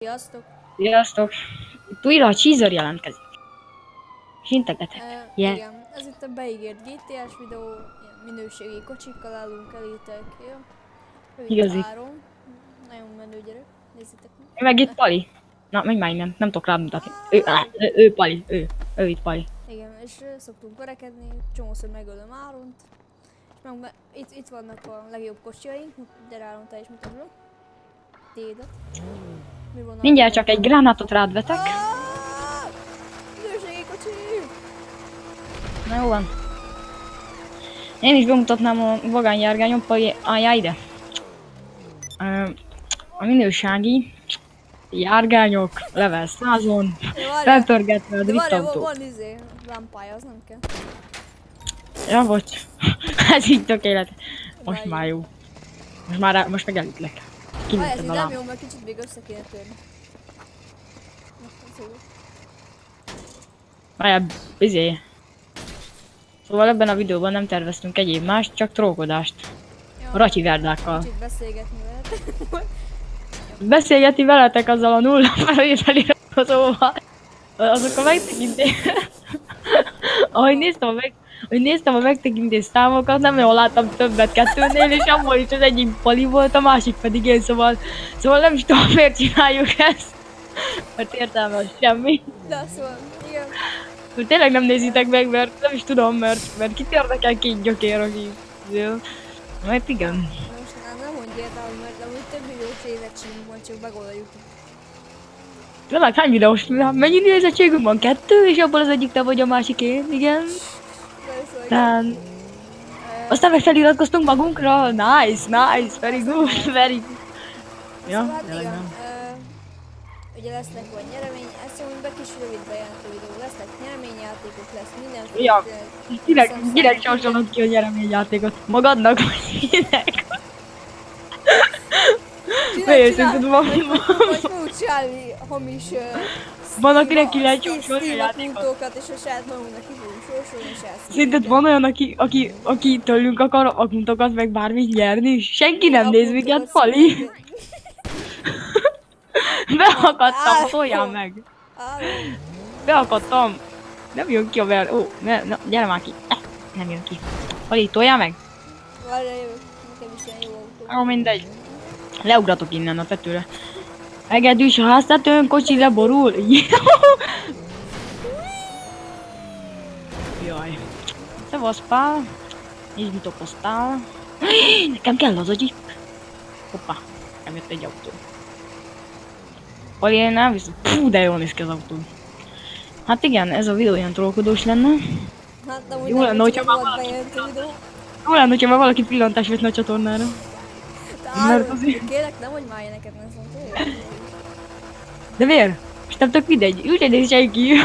Sziasztok! Sziasztok! Itt újra a Cheezer jelentkezik. És integetek. Igen, ez itt a beígért GTS videó, ilyen minőségi kocsikkal állunk elétek, jó? Ő Igazi. itt Áron, nagyon menő gyerek, nézzétek meg. Meg itt Pali. Na, meg már nem tudok rámutatni. Ő Pali, ő itt Pali. Igen, és szoktunk verekedni, csomószor megölöm Áront. És meg itt vannak a legjobb kocsiaink, gyere Áron, te is mutatod. Tédet. Mi van Mindjárt csak egy gránátot rád vetek. Minőségi kocsi! Na jó van. Én is bemutatnám a vagányjárgányon, Pali, álljál ide. A minőségi járgányok level 100-on, felpörgetve a driftautó. Van lámpája, az nem kell. Ja, bocs. Ez így tökéletes. Most már jó. Most meg elütlek. Ez így nem jó, mert kicsit még össze kéne törni. Várjál, Szóval ebben a videóban nem terveztünk egyéb más, csak trókodást. A ratyiverdákkal. Kicsit beszélgetni veletek. Beszélgetni veletek azzal a nulla feliratkozóval. Azok a megtekintés... Ahogy néztem a megtekintés számokat, nem jól láttam többet kettőnél, és abból is az egyik Pali volt, a másik pedig én, szóval nem is tudom, miért csináljuk ezt. Mert értelme az semmi. De szóval, igen. Tényleg nem nézitek meg, mert nem is tudom, mert kit érdekel két gyökér, aki... Mert igen. Most nem mondj értelme, mert amúgy több milliós nézettségünk van, csak megoldjuk. Tényleg hány videós? Mennyi nézettségünk van? 2, és abból az egyik te vagy, a másik én, igen. Tehát... Aztán meg feliratkoztunk magunkra, nice, very good. Ja, tényleg nem. Ugye lesznek vagy nyeremény, ezt mondjuk be kis rövid bejelentő videó, lesznek nyereményjátékok, lesz mindenféle. Ja, kinek sorsolod ki a nyereményjátékot? Magadnak vagy kinek? Vagy fogunk csinálni hamis van akinek ki lehet sorsolni a játékot. és a saját magunknak ki fogunk sorsolni, és ezt. Szerinted van olyan, aki tőlünk akar akuntokat meg bármit nyerni? Senki nem néz minket, Pali! Beakadtam, szóljál meg! Beakadtam! Nem jön ki a ver... Ó, gyere már ki! Nem jön ki. Pali, toljál meg! Várjál, jövök. Nekem is ilyen jó autó. Ó, mindegy. Leugratok innen a tetőre. Egedűs a háztetőn, kocsi leborul. Jaj. Szevasz, Pál. Így mit okoztál? Nekem kell az a jeep. Hoppá, nem jött egy autó. Pali, én elviszem. Pú, de jól néz ki az autó. Hát igen, ez a videó ilyen trollkodós lenne. Hát, jó lenne, hogyha már valaki pillantást vetne a csatornára. Mert azért... Kérlek, nem mondj már ilyeneket, nem szóval. De miért? És nem tök mindegy, úgy néz senki.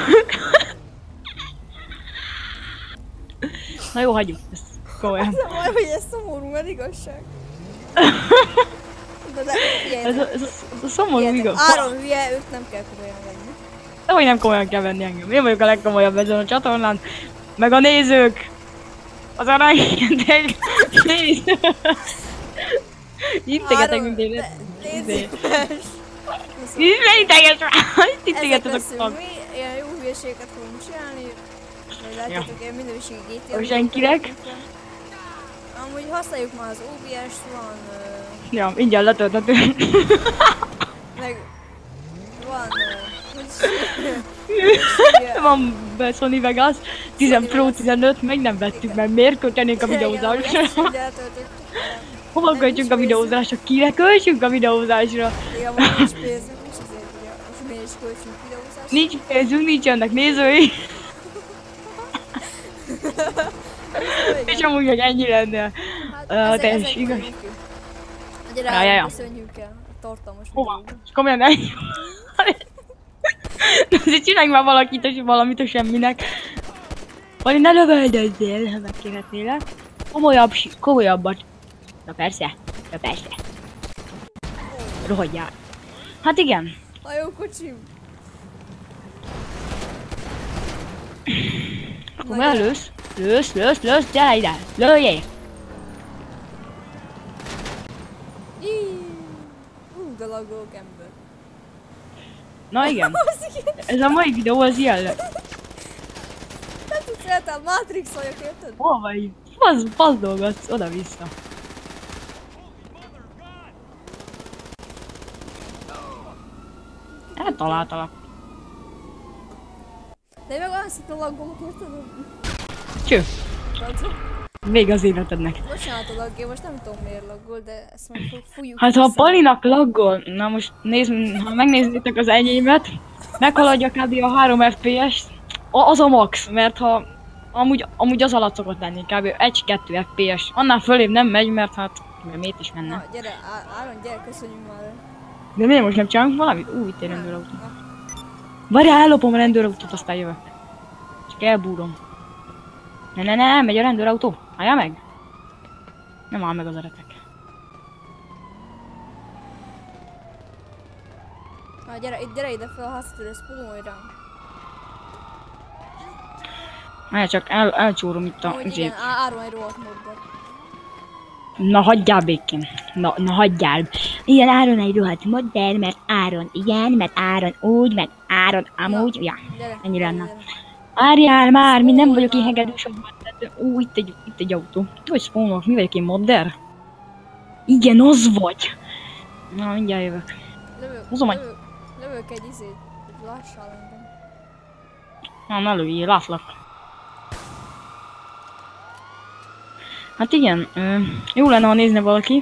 Na jó, hagyjuk ezt. Komolyan. Az a baj, hogy ez szomorú, mert igazság. Ez a szomorú igaz. Áron hülye, őt nem kell komolyan venni. Dehogy nem komolyan kell venni engem. Én vagyok a legkomolyabb ezen a csatornán. Meg a nézők. Az arany. Nézők. Integetek, mint én. Integes rá! Integetek a ilyen jó hülyeséget fogunk csinálni. Majd látjátok, ilyen minőségi GTA. Senkinek. Amúgy használjuk már az OBS-t, van... Ja, ingyen letölthető. Meg... Van... Van Sony Vegas, 10 Pro 15, meg nem vettük, mert miért költenénk a videózásra? Hova költjünk a videózásra? Kire költsünk a videózásra? Igen, van nincs pénzünk, és azért ugye most miért is költsünk videózásra? Nincs pénzünk, nincsenek nézői. És amúgy meg ennyi lenne. Teljes igaz. Gyere, köszönjük el a tartalmas videót. És komolyan ennyi. Azért csináljunk már valamit a semminek. Vali, ne lövöldözzél, ha megkérhetnél. Komolyabbat. Na persze. Rohadjál. Hát igen. A jó kocsim. Akkor már lősz, gyere ide, lőjél. De lagolok ember. Na igen. Az igen. Ez a mai videó az ilyen lesz. Nem tudsz eltáll, Matrix vagyok, érted? Hol vagy itt? Fasz dolgozz, oda-vissza. Eltaláltalak. De én meg olyan szépen laggolok, érted? Cső. Tudod? Vég az életednek. Bocsánat a laggé, most nem tudom miért laggol, de ezt majd fújjuk. Hát ha a vissza. Palinak laggol, na most nézd, ha megnézzétek az enyémet, meghaladja kb. A 3 FPS-t, az a max, mert ha amúgy az alatt szokott lenni, kb. 1-2 FPS. Annál fölébb nem megy, mert hát miért is menne. Na, gyere, Áron, gyere, köszönjük már. De miért most nem csinálunk valamit? Itt egy rendőrautó. Na. Várjál, ellopom a rendőrautót, aztán jövök. Csak elbúrom. Ne, megy a rendőrautó. Álljál meg! Nem áll meg az a retek. Na, gyere ide fel a háztörő, spulolj rám. Várjál csak, elcsórom itt a Hogy igen, izét. Áron egy rohadt módban. Na hagyjál békén. Na hagyjál. Igen, Áron egy rohadt modell, mert Áron igen, mert Áron úgy, mert Áron amúgy. Ja, Gyere, ennyi gyere, lenne. gyere. Várjál már, mi nem Spónolj vagyok én már. hegedűs, itt egy autó. Hogy spónolok, mi vagyok én modder? Igen, az vagy. Na, mindjárt jövök. Húzom Lövök egy izét, lássál engem. Na, lőjél, látlak. Hát igen, jó lenne, ha nézne valaki.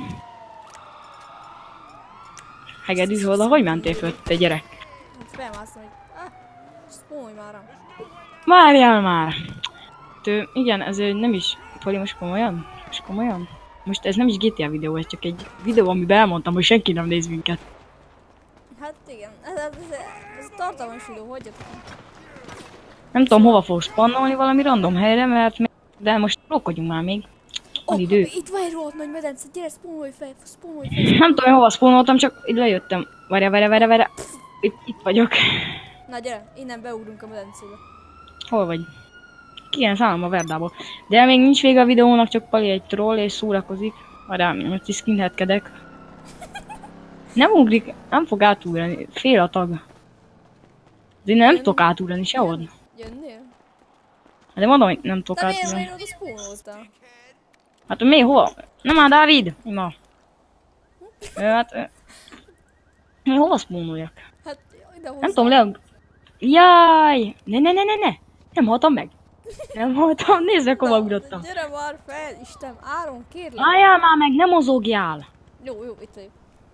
Hegedűs oda, hogy mentél föl, te gyerek? Hát felmászom, hogy... Spónolj már rám. Várjál már! Igen, ez nem is... Pali, most komolyan? Most ez nem is GTA videó, ez csak egy videó, amiben elmondtam, hogy senki nem néz minket. Hát igen, ez tartalmas videó, hagyjatok. Nem tudom, hova fogsz spannolni, valami random helyre, mert de most rókodjunk már még. Van idő. Itt van egy rohadt nagy medence, gyere, spónolj fel. Nem tudom, hova spannoltam, csak itt lejöttem. Várjál. Itt vagyok. Na gyere, innen beugrunk a medencébe. Hol vagy? Ki ilyen szállom a Verdából. De még nincs vége a videónak, csak Pali egy troll és szórakozik. Várjál, most is skinheadkedek. Nem ugrik, nem fog átugrani, fél a tag. De én nem tudok átugrani sehol. Jönnél? De mondom, hogy nem tudok De miért átugrani. oda spónoltál? Hát mi, hova? Nem már Dávid! Na. Hát... Hova spawnoljak? Hát ide hozzá. Nem tudom, leag... Jaj! Ne! Nem haltam meg. Nézzek, hova ugrottam. Gyere már fel, Isten, Áron, kérlek. Álljál már meg, nem mozogjál! Jó, itt vagyok.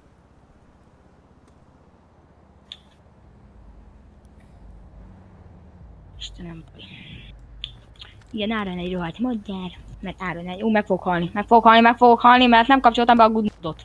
Istenem, Pali. Igen, Áron egy rohadt modder, mert Áron egy... Ó, meg fogok halni, mert nem kapcsoltam be a good modot.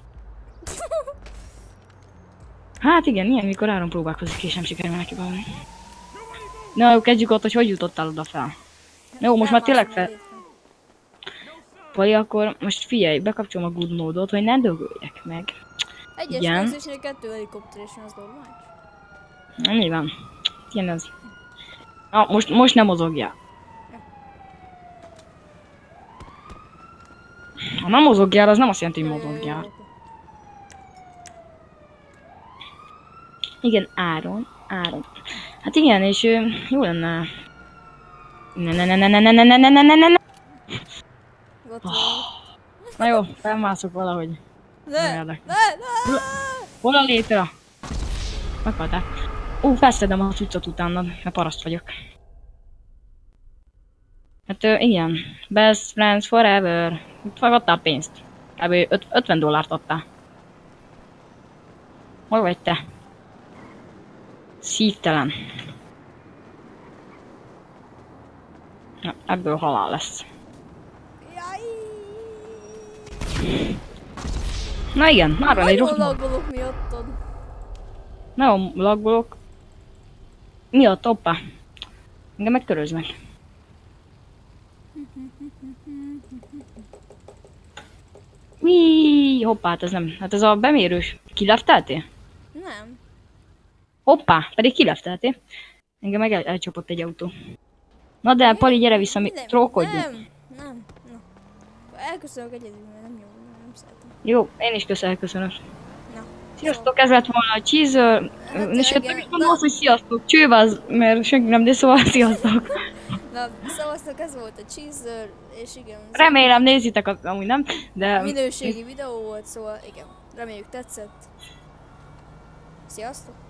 Hát igen, ilyen, mikor Áron próbálkozik és nem sikerül neki valami. Na jó, kezdjük ott, hogy jutottál oda fel. Jó, most már tényleg fel... Pali, akkor most figyelj, bekapcsolom a good modot, hogy ne dögöljek meg. Egyes Igen. nézésnél 2 helikopteres van, az normális. Na, nyilván. Igen ez. Na, most nem mozogjál. Ha nem mozogjál, az nem azt jelenti, hogy mozogjál. Igen, Áron. Hát igen, és jó lenne... Ne. Na jó, felmászok valahogy. Ne! Hol a létre? Meghaltál. Felszedem a cuccot utánad, mert paraszt vagyok. Hát igen, best friends forever. Fogadtál pénzt. Kb. $50 adtál. Hol vagy te? Szívtelen. Ja, ebből halál lesz. Jaj! Na igen, már van egy rossz Nagyon mód. laggolok miattad. Nagyon laggolok. Miatt, hoppá. Engem megköröznek. Hoppá, hát ez nem. Hát ez a bemérős. Kilefteltél? Nem. Hoppá, pedig kilefteltél. Engem meg elcsapott egy autó. Na de, Pali, gyere vissza, mi trókodjunk. Nem. Elköszönök egyedül, mert nem jó, nem szeretem. Jó, én is elköszönök. Na, Sziasztok, ez lett volna a Cheezer. Hát, És hát igen, nem is mondom azt, hogy sziasztok, csőváz, mert senki nem, de szóval sziasztok. Na, szavaztok, ez volt a Cheezer, és igen. Remélem nézitek, amúgy nem, de... Minőségi videó volt, szóval igen. Reméljük tetszett. Sziasztok!